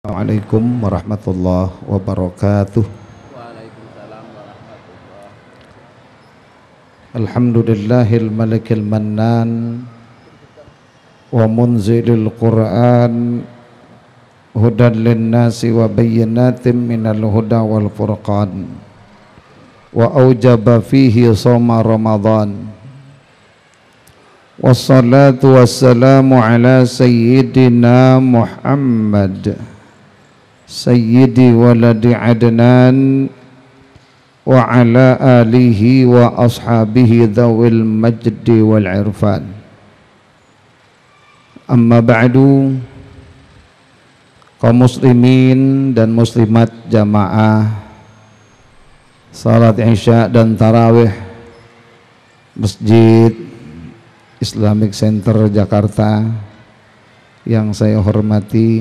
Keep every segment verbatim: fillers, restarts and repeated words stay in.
Assalamualaikum warahmatullahi wabarakatuh. Waalaikumsalam warahmatullahi. Alhamdulillahil malikil mannan wa munzilil Qur'an hudan linnasi wa bayyinatin minal huda wal furqan wa aujaba fihi shoma Ramadan. Wassalatu wassalamu ala sayyidina Muhammad sayyidi waladi Adnan wa ala alihi wa ashabihi dhawil majdi wal irfan. Amma ba'du, kaum muslimin dan muslimat jamaah salat isya dan tarawih Masjid Islamic Center Jakarta yang saya hormati,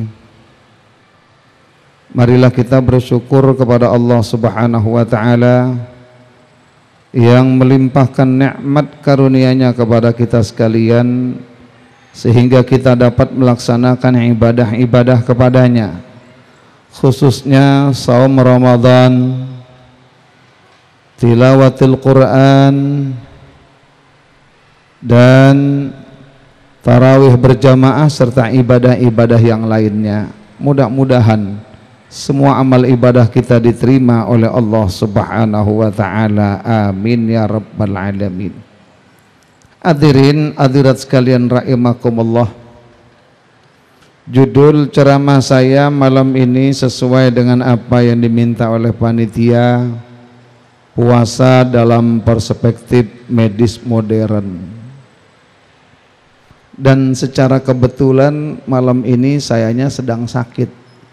marilah kita bersyukur kepada Allah Subhanahu wa taala yang melimpahkan nikmat karunia-Nya kepada kita sekalian sehingga kita dapat melaksanakan ibadah-ibadah kepadanya, khususnya saum Ramadan, tilawatil Quran, dan tarawih berjamaah serta ibadah-ibadah yang lainnya. Mudah-mudahan semua amal ibadah kita diterima oleh Allah Subhanahu wa taala. Amin ya rabbal alamin. Hadirin hadirat sekalian rahimakumullah. Judul ceramah saya malam ini sesuai dengan apa yang diminta oleh panitia, puasa dalam perspektif medis modern. Dan secara kebetulan malam ini sayanya sedang sakit.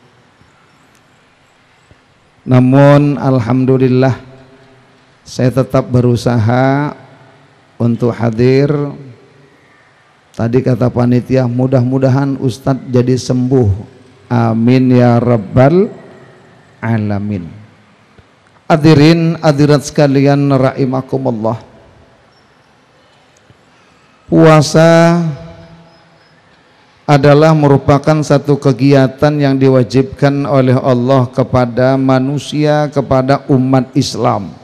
Namun alhamdulillah saya tetap berusaha untuk hadir. Tadi kata panitia, mudah-mudahan Ustadz jadi sembuh. Amin ya rabbal alamin. Hadirin hadirat sekalian rahimakumullah. Puasa adalah merupakan satu kegiatan yang diwajibkan oleh Allah kepada manusia, kepada umat Islam.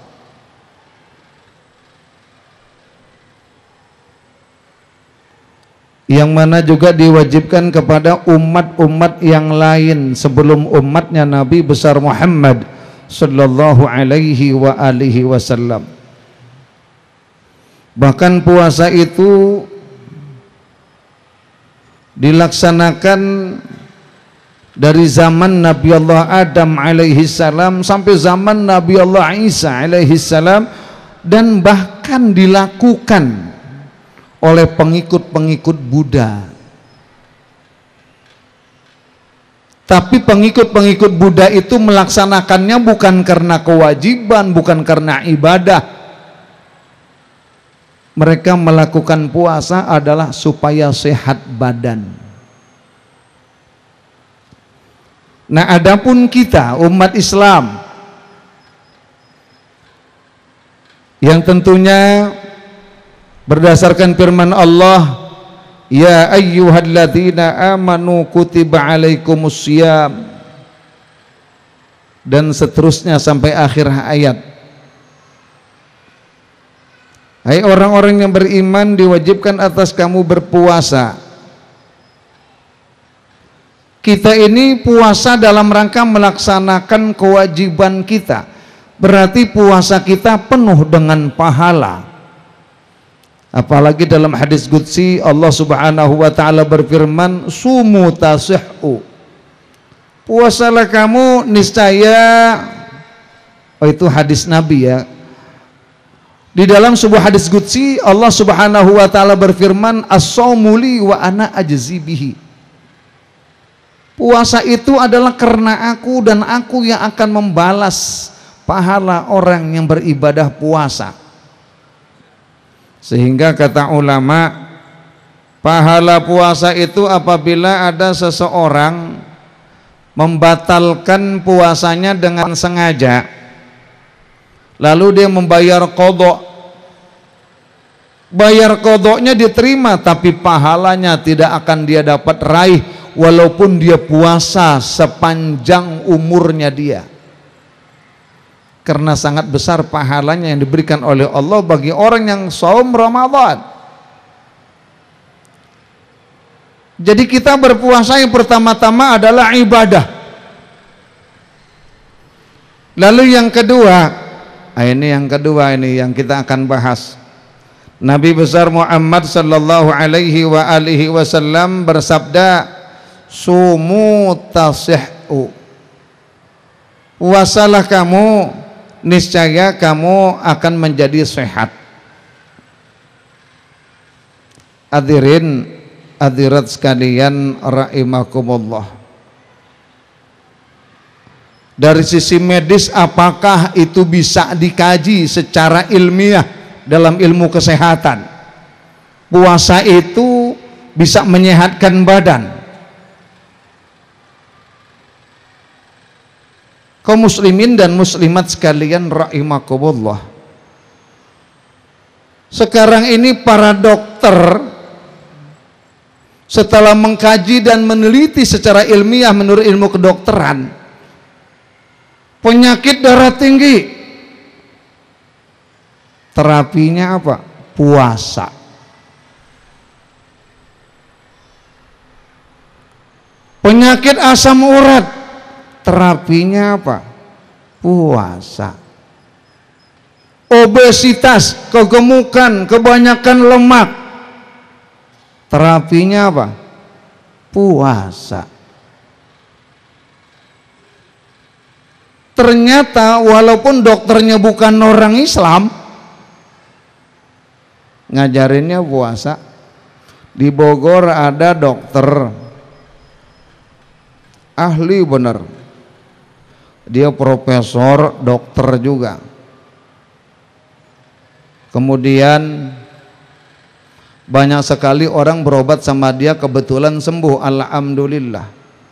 Yang mana juga diwajibkan kepada umat-umat yang lain sebelum umatnya Nabi besar Muhammad sallallahu alaihi wa alihi wasallam. Bahkan puasa itu dilaksanakan dari zaman Nabi Allah Adam alaihi salam sampai zaman Nabi Allah Isa alaihi salam, dan bahkan dilakukan oleh pengikut-pengikut Buddha. Tapi pengikut-pengikut Buddha itu melaksanakannya bukan karena kewajiban, bukan karena ibadah. Mereka melakukan puasa adalah supaya sehat badan. Nah, adapun kita umat Islam yang tentunya berdasarkan firman Allah, ya ayyuhalladzina amanu kutiba alaikumussyiyam, dan seterusnya sampai akhir ayat. Hai orang-orang yang beriman, diwajibkan atas kamu berpuasa. Kita ini puasa dalam rangka melaksanakan kewajiban kita. Berarti puasa kita penuh dengan pahala. Apalagi dalam hadis qudsi Allah Subhanahu wa taala berfirman, sumu tasihhu. Puasalah kamu niscaya. Oh, itu hadis Nabi ya. Di dalam sebuah hadis qudsi Allah Subhanahu wa taala berfirman, as-shaumu li wa ana ajzi bihi. Puasa itu adalah karena aku dan aku yang akan membalas pahala orang yang beribadah puasa. Sehingga kata ulama, pahala puasa itu apabila ada seseorang membatalkan puasanya dengan sengaja, lalu dia membayar qadha, bayar qadhanya diterima tapi pahalanya tidak akan dia dapat raih walaupun dia puasa sepanjang umurnya dia, karena sangat besar pahalanya yang diberikan oleh Allah bagi orang yang saum Ramadan. Jadi kita berpuasa yang pertama-tama adalah ibadah. Lalu yang kedua, nah ini yang kedua ini yang kita akan bahas. Nabi besar Muhammad sallallahu alaihi wa alihi wasallam bersabda, sumu tasihhu, puasalah kamu, niscaya kamu akan menjadi sehat. Hadirin hadirat sekalian rahimakumullah, dari sisi medis apakah itu bisa dikaji secara ilmiah? Dalam ilmu kesehatan, puasa itu bisa menyehatkan badan. Kaum muslimin dan muslimat sekalian rahimakumullah, sekarang ini para dokter setelah mengkaji dan meneliti secara ilmiah menurut ilmu kedokteran, penyakit darah tinggi, terapinya apa? Puasa. Penyakit asam urat, terapinya apa? Puasa. Obesitas, kegemukan, kebanyakan lemak, terapinya apa? Puasa. Ternyata walaupun dokternya bukan orang Islam, ngajarinnya puasa. Di Bogor ada dokter ahli bener, dia profesor dokter juga, kemudian banyak sekali orang berobat sama dia, kebetulan sembuh, alhamdulillah.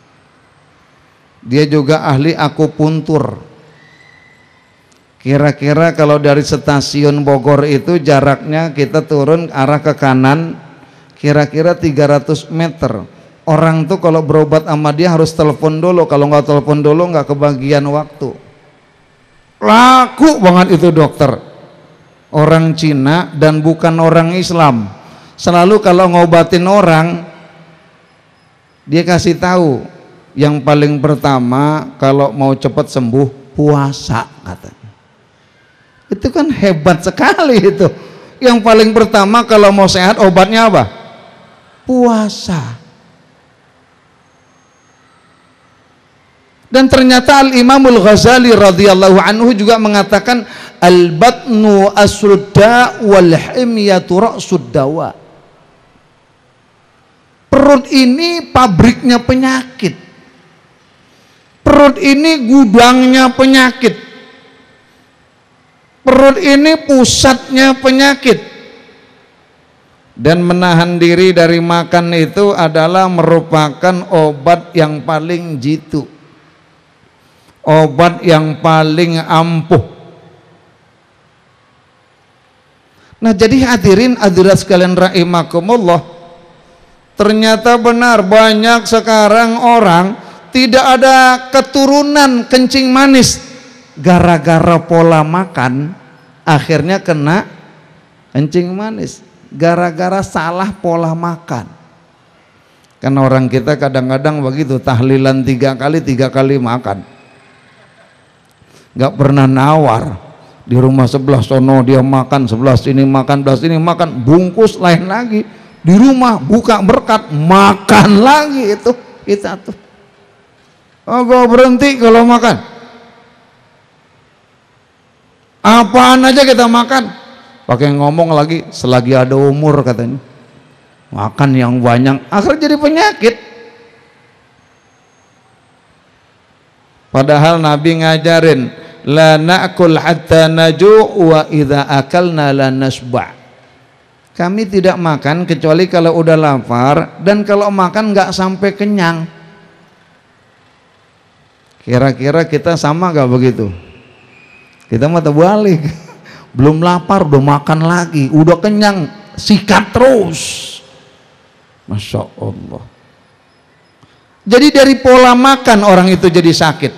Dia juga ahli akupuntur. Kira-kira kalau dari stasiun Bogor itu jaraknya kita turun arah ke kanan kira-kira tiga ratus meter. Orang tuh kalau berobat sama dia harus telepon dulu, kalau nggak telepon dulu nggak kebagian waktu. Laku banget itu dokter, orang Cina dan bukan orang Islam. Selalu kalau ngobatin orang dia kasih tahu yang paling pertama kalau mau cepat sembuh puasa, katanya. Itu kan hebat sekali itu. Yang paling pertama kalau mau sehat obatnya apa? Puasa. Dan ternyata Al-Imamul Ghazali radhiyallahu anhu juga mengatakan al-batnu asrudda wal himyatu ra'sud dawa. Perut ini pabriknya penyakit. Perut ini gudangnya penyakit. Perut ini pusatnya penyakit. Dan menahan diri dari makan itu adalah merupakan obat yang paling jitu, obat yang paling ampuh. Nah, jadi hadirin hadirat sekalian rahimakumullah, ternyata benar banyak sekarang orang tidak ada keturunan kencing manis gara-gara pola makan, akhirnya kena kencing manis gara-gara salah pola makan. Kan orang kita kadang-kadang begitu, tahlilan tiga kali tiga kali makan, nggak pernah nawar. Di rumah sebelah sono dia makan, sebelah sini makan, sebelah sini makan, bungkus lain lagi. Di rumah buka berkat, makan lagi. Itu kita tuh agak berhenti kalau makan. Apaan aja kita makan, pakai ngomong lagi selagi ada umur katanya, makan yang banyak, akhirnya jadi penyakit. Padahal Nabi ngajarin la na'kul hatta naju' wa idza akalna la nasba'. Kami tidak makan kecuali kalau udah lapar, dan kalau makan nggak sampai kenyang. Kira-kira kita sama gak begitu? Kita mah terbalik, belum lapar udah makan lagi, udah kenyang sikat terus. Masya Allah. Jadi dari pola makan orang itu jadi sakit.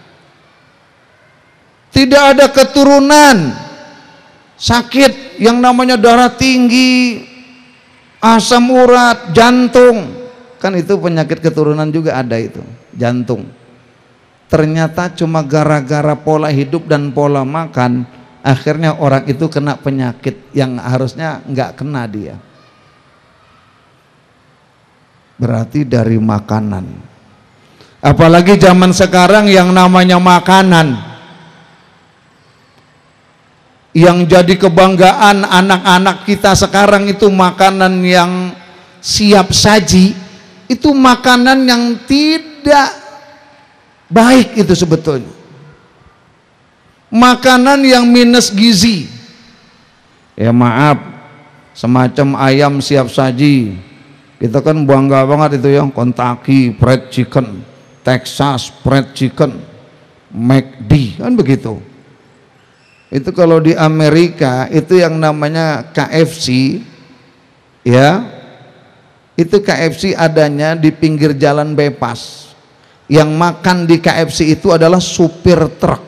Tidak ada keturunan sakit yang namanya darah tinggi, asam urat, jantung. Kan itu penyakit keturunan juga ada itu, jantung. Ternyata cuma gara-gara pola hidup dan pola makan, akhirnya orang itu kena penyakit yang harusnya nggak kena dia. Berarti dari makanan. Apalagi zaman sekarang yang namanya makanan, yang jadi kebanggaan anak-anak kita sekarang itu makanan yang siap saji, itu makanan yang tidak baik itu sebetulnya. Makanan yang minus gizi. Ya maaf, semacam ayam siap saji. Kita kan bangga banget itu ya, Kentucky Fried Chicken, Texas Fried Chicken, McD, kan begitu. Itu kalau di Amerika itu yang namanya K F C, ya, itu K F C adanya di pinggir jalan bebas. Yang makan di K F C itu adalah supir truk.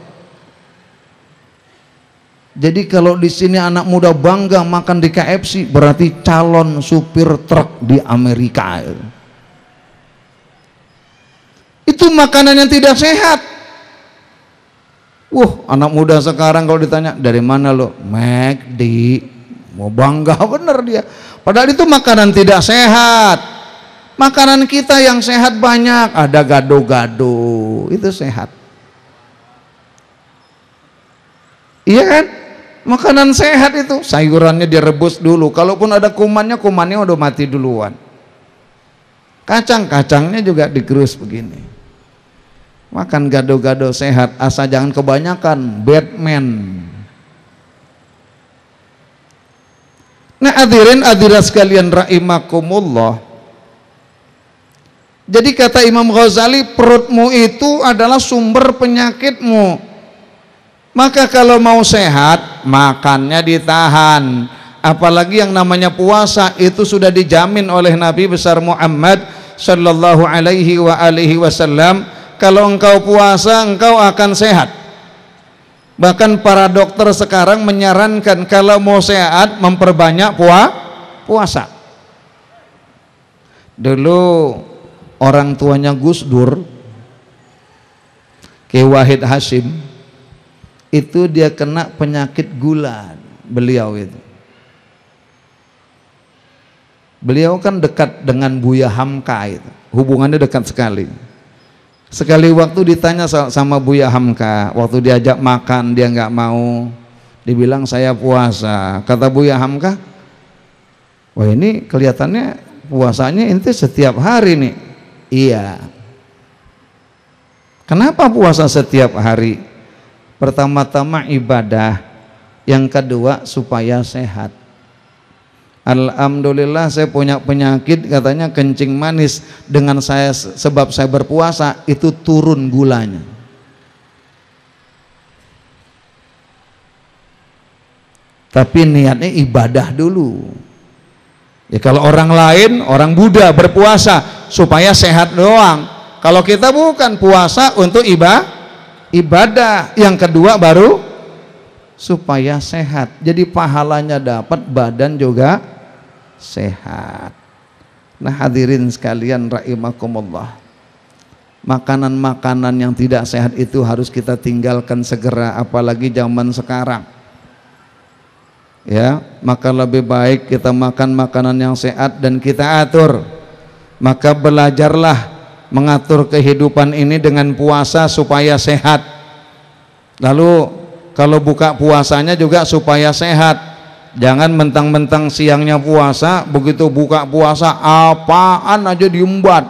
Jadi kalau di sini anak muda bangga makan di K F C, berarti calon supir truk di Amerika. Itu makanan yang tidak sehat. Wah, anak muda sekarang kalau ditanya dari mana lo, McD, mau bangga bener dia. Padahal itu makanan tidak sehat. Makanan kita yang sehat banyak, ada gado-gado, itu sehat. Iya kan? Makanan sehat itu, sayurannya direbus dulu. Kalaupun ada kumannya, kumannya udah mati duluan. Kacang-kacangnya juga digerus begini. Makan gado-gado sehat, asal jangan kebanyakan, Batman. Nah, hadirin hadirat sekalian rahimakumullah. Jadi kata Imam Ghazali, perutmu itu adalah sumber penyakitmu. Maka kalau mau sehat, makannya ditahan. Apalagi yang namanya puasa itu sudah dijamin oleh Nabi besar Muhammad sallallahu alaihi wa alihi wasallam, kalau engkau puasa engkau akan sehat. Bahkan para dokter sekarang menyarankan kalau mau sehat memperbanyak pua, puasa. Dulu orang tuanya Gus Dur, Ki Wahid Hasyim, itu dia kena penyakit gula. Beliau itu, beliau kan dekat dengan Buya Hamka, itu hubungannya dekat sekali. Sekali waktu ditanya sama Buya Hamka, waktu diajak makan dia nggak mau, dibilang saya puasa. Kata Buya Hamka, wah ini kelihatannya puasanya ente setiap hari nih. Iya. Kenapa puasa setiap hari? Pertama-tama ibadah, yang kedua supaya sehat. Alhamdulillah saya punya penyakit katanya kencing manis, dengan saya sebab saya berpuasa itu turun gulanya. Tapi niatnya ibadah dulu. Ya kalau orang lain, orang Buddha berpuasa supaya sehat doang. Kalau kita bukan, puasa untuk ibadah. Ibadah. Yang kedua baru supaya sehat. Jadi pahalanya dapat, badan juga sehat. Nah hadirin sekalian rahimakumullah, makanan-makanan yang tidak sehat itu harus kita tinggalkan segera, apalagi zaman sekarang. Ya, maka lebih baik kita makan makanan yang sehat dan kita atur. Maka belajarlah mengatur kehidupan ini dengan puasa supaya sehat. Lalu kalau buka puasanya juga supaya sehat. Jangan mentang-mentang siangnya puasa, begitu buka puasa apaan aja diembat.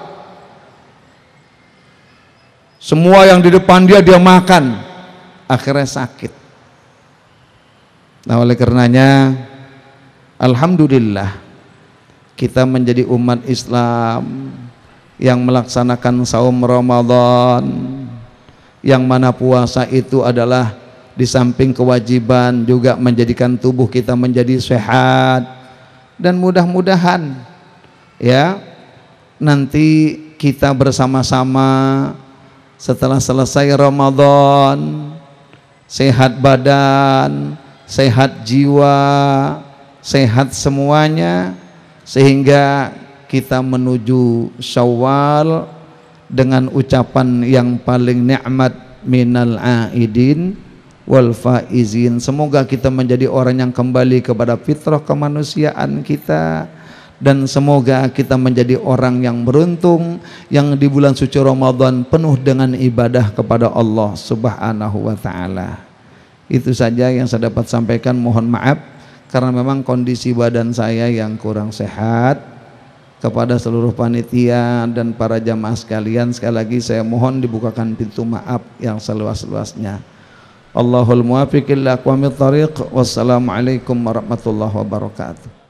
Semua yang di depan dia dia makan, akhirnya sakit. Nah oleh karenanya alhamdulillah kita menjadi umat Islam yang melaksanakan saum Ramadan, yang mana puasa itu adalah di samping kewajiban juga menjadikan tubuh kita menjadi sehat. Dan mudah-mudahan ya nanti kita bersama-sama setelah selesai Ramadan, sehat badan, sehat jiwa, sehat semuanya, sehingga kita menuju Syawal dengan ucapan yang paling nikmat, minal aidin wal faizin. Semoga kita menjadi orang yang kembali kepada fitrah kemanusiaan kita, dan semoga kita menjadi orang yang beruntung yang di bulan suci Ramadan penuh dengan ibadah kepada Allah Subhanahu wa taala. Itu saja yang saya dapat sampaikan. Mohon maaf karena memang kondisi badan saya yang kurang sehat. Kepada seluruh panitia dan para jamaah sekalian, sekali lagi saya mohon dibukakan pintu maaf yang seluas-luasnya. Allahul muwaffiq ila aqwamit thariq. Wassalamualaikum warahmatullahi wabarakatuh.